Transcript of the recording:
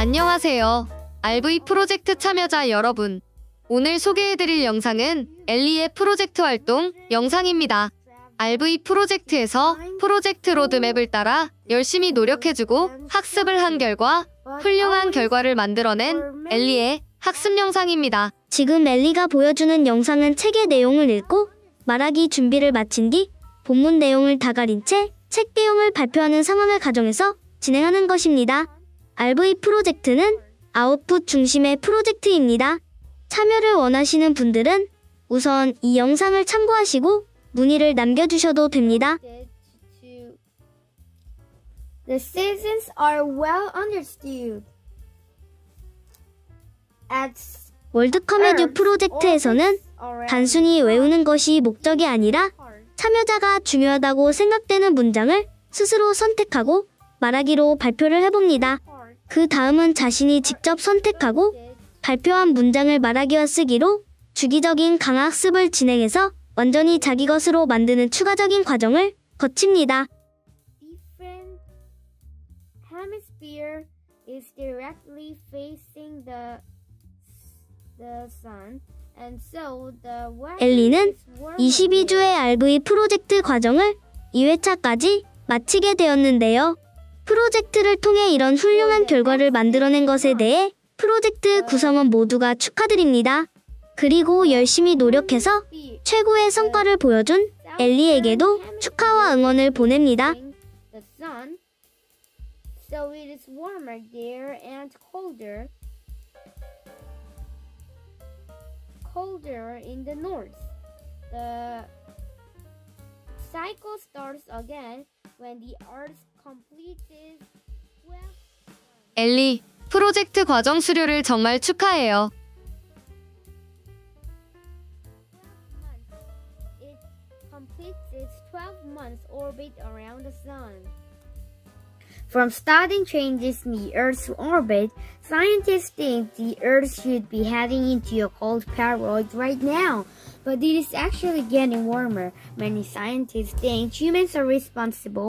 안녕하세요. RV 프로젝트 참여자 여러분. 오늘 소개해드릴 영상은 엘리의 프로젝트 활동 영상입니다. RV 프로젝트에서 프로젝트 로드맵을 따라 열심히 노력해주고 학습을 한 결과 훌륭한 결과를 만들어낸 엘리의 학습 영상입니다. 지금 엘리가 보여주는 영상은 책의 내용을 읽고 말하기 준비를 마친 뒤 본문 내용을 다 가린 채 책 내용을 발표하는 상황을 가정해서 진행하는 것입니다. RV 프로젝트는 아웃풋 중심의 프로젝트입니다. 참여를 원하시는 분들은 우선 이 영상을 참고하시고 문의를 남겨주셔도 됩니다. The citizens are well understood. 월드컵 에듀 프로젝트에서는 단순히 외우는 것이 목적이 아니라 참여자가 중요하다고 생각되는 문장을 스스로 선택하고 말하기로 발표를 해봅니다. 그 다음은 자신이 직접 선택하고 발표한 문장을 말하기와 쓰기로 주기적인 강학습을 진행해서 완전히 자기 것으로 만드는 추가적인 과정을 거칩니다. Different hemisphere is directly facing the sun, and so the 엘리는 22주의 RV 프로젝트 과정을 2회차까지 마치게 되었는데요. 프로젝트를 통해 이런 훌륭한 결과를 만들어낸 것에 대해 프로젝트 구성원 모두가 축하드립니다. 그리고 열심히 노력해서 최고의 성과를 보여준 엘리에게도 축하와 응원을 보냅니다. So it is warmer there and colder in the north. The cycle starts again when the earth completes 12 엘리, 프로젝트 과정 수료를 정말 축하해요. months. It completes its 12 months orbit around the sun. From studying changes in the Earth's orbit, scientists think the Earth should be heading into a cold period right now, but it is actually getting warmer. Many scientists think humans are responsible